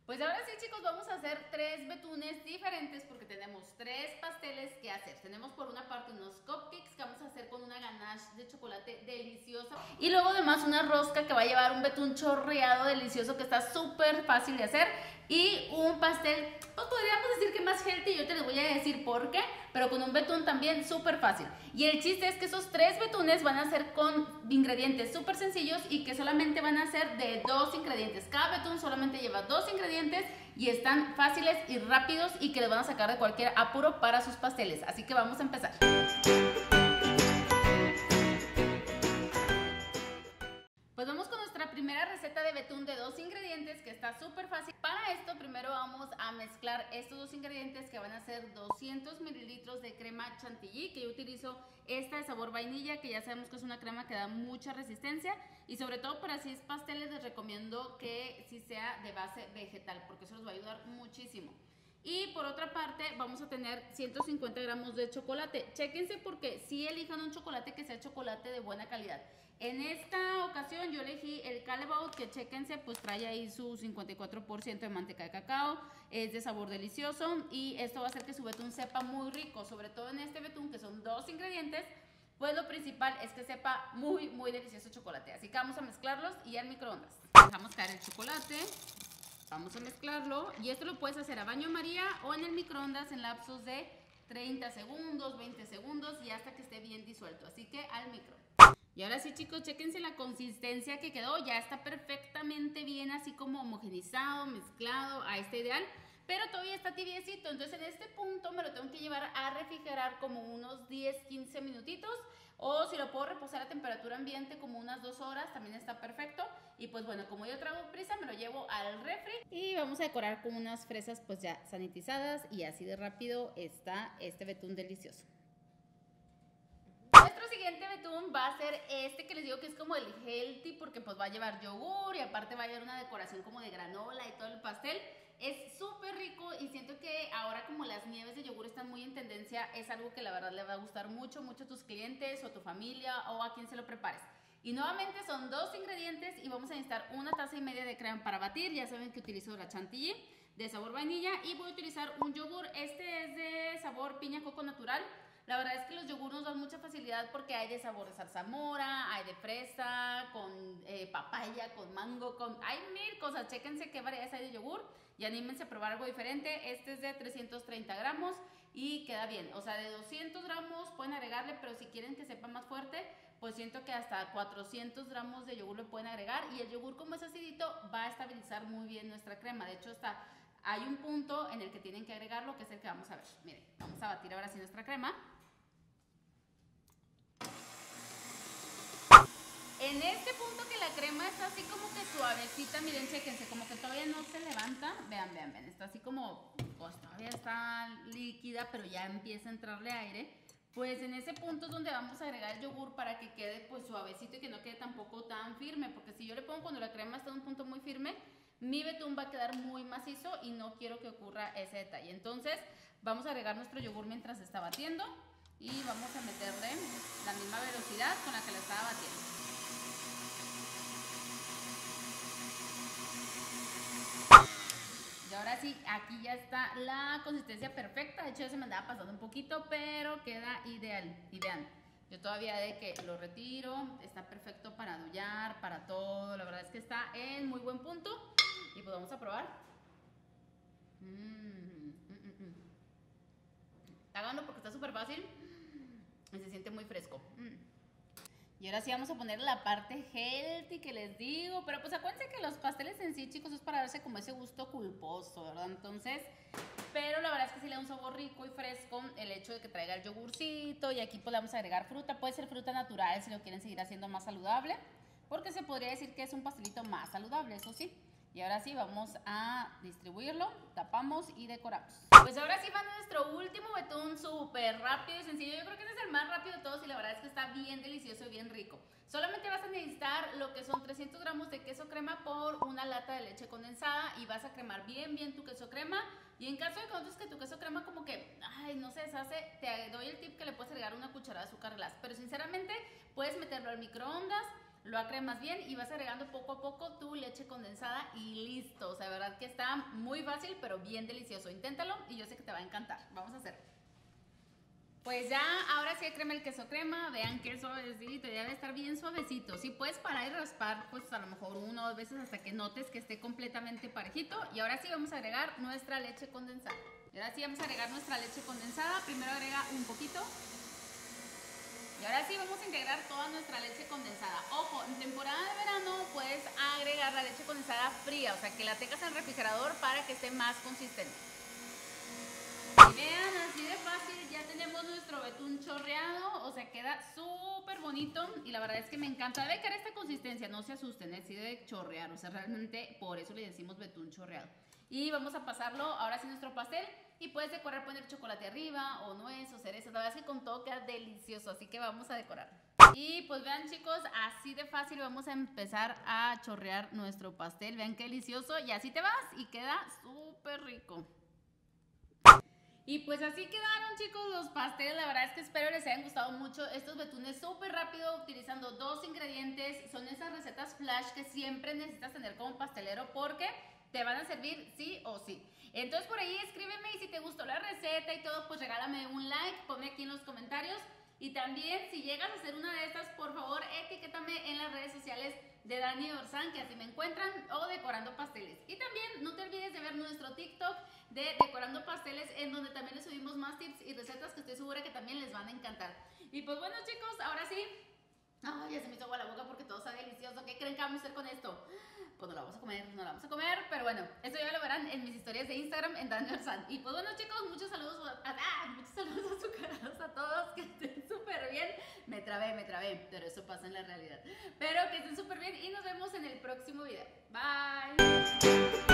Pues ahora sí, chicos, vamos a hacer 3 betunes diferentes porque tenemos 3 pasteles que hacer. Tenemos por una parte unos cupcakes que vamos a hacer con una ganache de chocolate deliciosa. Y luego además una rosca que va a llevar un betún chorreado delicioso que está súper fácil de hacer. Y un pastel, pues podríamos decir que más healthy, yo te les voy a decir por qué, pero con un betún también súper fácil. Y el chiste es que esos 3 betunes van a ser con ingredientes súper sencillos y que solamente van a ser de 2 ingredientes. Cada betún solamente lleva 2 ingredientes y están fáciles y rápidos y que les van a sacar de cualquier apuro para sus pasteles. Así que vamos a empezar. Pues vamos con nuestra primera receta de betún de 2 ingredientes que está súper fácil. Para esto primero vamos a mezclar estos 2 ingredientes que van a ser 200 mililitros de crema chantilly, que yo utilizo esta de sabor vainilla, que ya sabemos que es una crema que da mucha resistencia, y sobre todo para si es pasteles les recomiendo que sí sea de base vegetal porque eso les va a ayudar muchísimo. Y por otra parte vamos a tener 150 gramos de chocolate. Chéquense porque sí elijan un chocolate que sea chocolate de buena calidad. En esta ocasión yo elegí el Callebaut, que chéquense, pues trae ahí su 54% de manteca de cacao, es de sabor delicioso y esto va a hacer que su betún sepa muy rico, sobre todo en este betún que son 2 ingredientes, pues lo principal es que sepa muy muy delicioso chocolate. Así que vamos a mezclarlos y al microondas. Dejamos caer el chocolate. Vamos a mezclarlo y esto lo puedes hacer a baño María o en el microondas en lapsos de 30 segundos, 20 segundos y hasta que esté bien disuelto. Así que al micro. Y ahora sí, chicos, chéquense la consistencia que quedó. Ya está perfectamente bien, así como homogenizado, mezclado a este ideal. Pero todavía está tibiecito, entonces en este punto me lo tengo que llevar a refrigerar como unos 10-15 minutitos. O si lo puedo reposar a temperatura ambiente como unas 2 horas, también está perfecto. Y pues bueno, como yo traigo prisa, me lo llevo al refri. Y vamos a decorar con unas fresas pues ya sanitizadas. Y así de rápido está este betún delicioso. Nuestro siguiente betún va a ser este que les digo que es como el healthy porque pues va a llevar yogur y aparte va a llevar una decoración como de granola y todo el pastel. Es súper rico y siento que ahora como las nieves de yogur están muy en tendencia, es algo que la verdad le va a gustar mucho a tus clientes o a tu familia o a quien se lo prepares. Y nuevamente son 2 ingredientes y vamos a necesitar 1,5 tazas de crema para batir. Ya saben que utilizo la chantilly de sabor vainilla y voy a utilizar un yogur. Este es de sabor piña coco natural. La verdad es que los yogur nos dan mucha facilidad porque hay de sabor de zarzamora, hay de fresa, con papaya, con mango, hay mil cosas. Chéquense qué variedades hay de yogur y anímense a probar algo diferente. Este es de 330 gramos y queda bien. O sea, de 200 gramos pueden agregarle, pero si quieren que sepa más fuerte, pues siento que hasta 400 gramos de yogur le pueden agregar. Y el yogur, como es acidito, va a estabilizar muy bien nuestra crema. De hecho, hay un punto en el que tienen que agregarlo, que es el que vamos a ver. Miren, vamos a batir ahora sí nuestra crema. En este punto que la crema está así como que suavecita, miren, chéquense, como que todavía no se levanta. Vean, está así como, pues todavía está líquida, pero ya empieza a entrarle aire. Pues en ese punto es donde vamos a agregar el yogur para que quede pues suavecito y que no quede tampoco tan firme, porque si yo le pongo cuando la crema está en un punto muy firme, mi betún va a quedar muy macizo y no quiero que ocurra ese detalle. Entonces vamos a agregar nuestro yogur mientras se está batiendo y vamos a meterle la misma velocidad con la que la estaba batiendo. Y ahora sí, aquí ya está la consistencia perfecta. De hecho ya se me andaba pasando un poquito, pero queda ideal. Y vean, yo todavía de que lo retiro, está perfecto para adullar, para todo. La verdad es que está en muy buen punto. Y pues vamos a probar. Háganlo porque está súper fácil y se siente muy fresco. Y ahora sí vamos a poner la parte healthy que les digo. Pero pues acuérdense que los pasteles en sí, chicos, es para darse como ese gusto culposo, ¿verdad? Entonces, pero la verdad es que sí le da un sabor rico y fresco el hecho de que traiga el yogurcito. Y aquí pues le vamos a agregar fruta. Puede ser fruta natural si lo quieren seguir haciendo más saludable, porque se podría decir que es un pastelito más saludable, eso sí. Y ahora sí vamos a distribuirlo, tapamos y decoramos. Pues ahora sí va nuestro último betún, súper rápido y sencillo. Yo creo que este es el más rápido de todos y la verdad es que está bien delicioso y bien rico. Solamente vas a necesitar lo que son 300 gramos de queso crema por una lata de leche condensada y vas a cremar bien tu queso crema. Y en caso de que notes que tu queso crema como que, ay, no se deshace, te doy el tip que le puedes agregar una cucharada de azúcar glass. Pero sinceramente puedes meterlo al microondas, lo acremas bien y vas agregando poco a poco tu leche condensada y listo. O sea, de verdad que está muy fácil, pero bien delicioso. Inténtalo y yo sé que te va a encantar. Vamos a hacerlo. Pues ya, ahora sí crema el queso crema, vean qué suavecito, ya debe estar bien suavecito. Si puedes parar y raspar, pues a lo mejor 1 o 2 veces hasta que notes que esté completamente parejito. Y ahora sí vamos a agregar nuestra leche condensada. Y ahora sí vamos a agregar nuestra leche condensada. Primero agrega un poquito. Y ahora sí vamos a integrar toda nuestra leche condensada. Ojo, en temporada de verano puedes agregar la leche condensada fría, o sea que la tengas en el refrigerador para que esté más consistente. Y vean, así de fácil ya tenemos nuestro betún chorreado, o sea queda súper bonito y la verdad es que me encanta. Debe quedar esta consistencia, no se asusten, sí debe chorrear, o sea realmente por eso le decimos betún chorreado. Y vamos a pasarlo ahora sí nuestro pastel y puedes decorar, poner chocolate arriba o nuez o cereza, la verdad es que con todo queda delicioso, así que vamos a decorar. Y pues vean chicos, así de fácil vamos a empezar a chorrear nuestro pastel, vean qué delicioso y así te vas y queda súper rico. Y pues así quedaron chicos los pasteles, la verdad es que espero les hayan gustado mucho estos betunes súper rápido utilizando 2 ingredientes, son esas recetas flash que siempre necesitas tener como pastelero porque te van a servir sí o sí. Entonces por ahí escríbeme y si te gustó la receta y todo pues regálame un like, ponme aquí en los comentarios y también si llegas a hacer una de estas por favor etiquétame en las redes sociales de Dani Orzán, que así me encuentran, o Decorando Pasteles. Y también no te olvides de ver nuestro TikTok de Decorando Pasteles, en donde también les subimos más tips y recetas que estoy segura que también les van a encantar. Y pues bueno chicos, ahora sí, ya se me hizo agua la boca porque todo está delicioso. ¿Qué creen que vamos a hacer con esto? Pues no la vamos a comer, no la vamos a comer, pero bueno, esto ya lo verán en mis historias de Instagram en Dani Orzán. Y pues bueno chicos, muchos saludos azucarados a todos, que estén súper bien. Me trabé, pero eso pasa en la realidad. Pero que estén súper bien y nos vemos en el próximo video. Bye.